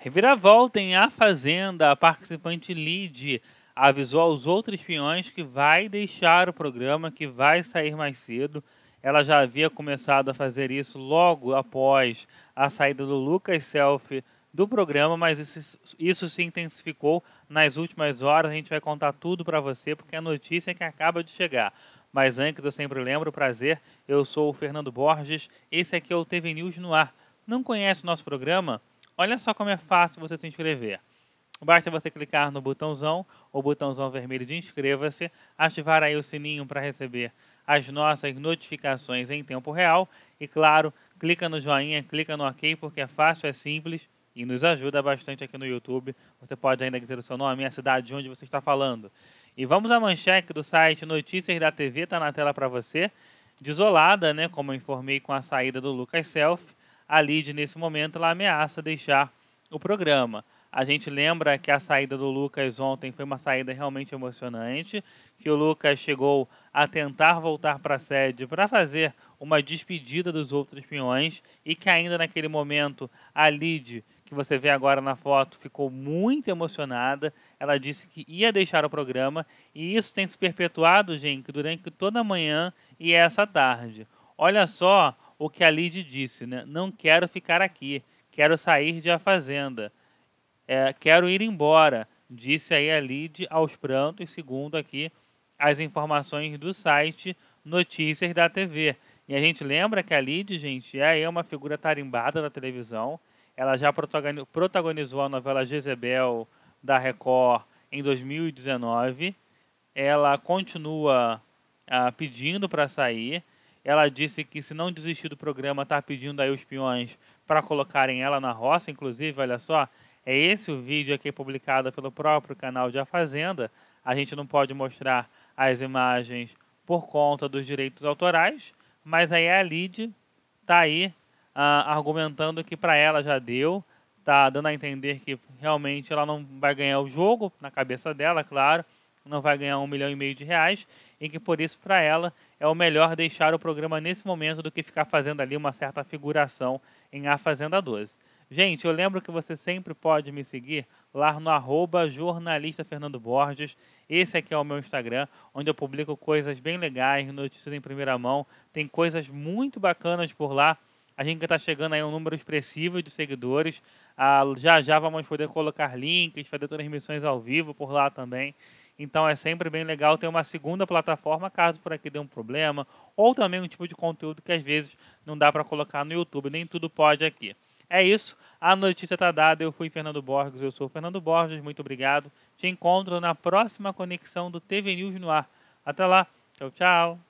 Reviravolta em A Fazenda, a participante Lid avisou aos outros peões que vai deixar o programa, que vai sair mais cedo. Ela já havia começado a fazer isso logo após a saída do Lucas Selfie do programa, mas isso se intensificou nas últimas horas. A gente vai contar tudo para você, porque a notícia é que acaba de chegar. Mas antes, eu sempre lembro, prazer, eu sou o Fernando Borges, esse aqui é o TV News no Ar. Não conhece o nosso programa? Olha só como é fácil você se inscrever. Basta você clicar no o botãozão vermelho de inscreva-se, ativar aí o sininho para receber as nossas notificações em tempo real e, claro, clica no joinha, clica no ok, porque é fácil, é simples e nos ajuda bastante aqui no YouTube. Você pode ainda dizer o seu nome e a cidade de onde você está falando. E vamos à manchete do site Notícias da TV, está na tela para você. Desolada, né, como eu informei com a saída do Lucas Selfie, a Lid, nesse momento, ela ameaça deixar o programa. A gente lembra que a saída do Lucas ontem foi uma saída realmente emocionante, que o Lucas chegou a tentar voltar para a sede para fazer uma despedida dos outros peões e que ainda naquele momento a Lid, que você vê agora na foto, ficou muito emocionada. Ela disse que ia deixar o programa e isso tem se perpetuado, gente, durante toda a manhã e essa tarde. Olha só o que a Lid disse, né? Não quero ficar aqui, quero sair de A Fazenda, quero ir embora, disse aí a Lid aos prantos, segundo aqui as informações do site Notícias da TV. E a gente lembra que a Lid, gente, é uma figura tarimbada da televisão. Ela já protagonizou a novela Jezebel da Record em 2019. Ela continua pedindo para sair. Ela disse que se não desistir do programa, está pedindo aí os peões para colocarem ela na roça. Inclusive, olha só, é esse o vídeo aqui publicado pelo próprio canal de A Fazenda. A gente não pode mostrar as imagens por conta dos direitos autorais, mas aí a Lid está aí argumentando que para ela já deu, está dando a entender que realmente ela não vai ganhar o jogo, na cabeça dela, claro, não vai ganhar R$1,5 milhão e que por isso para ela é o melhor deixar o programa nesse momento do que ficar fazendo ali uma certa figuração em A Fazenda 12. Gente, eu lembro que você sempre pode me seguir lá no @jornalista Fernando Borges. Esse aqui é o meu Instagram, onde eu publico coisas bem legais, notícias em primeira mão. Tem coisas muito bacanas por lá. A gente está chegando aí a um número expressivo de seguidores. Já já vamos poder colocar links, fazer transmissões ao vivo por lá também. Então é sempre bem legal ter uma segunda plataforma, caso por aqui dê um problema, ou também um tipo de conteúdo que às vezes não dá para colocar no YouTube, nem tudo pode aqui. É isso, a notícia está dada, eu fui Fernando Borges, eu sou Fernando Borges, muito obrigado. Te encontro na próxima conexão do TV News no Ar. Até lá, tchau, tchau.